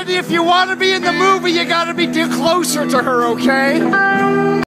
And if you want to be in the movie, you got to be closer to her, okay?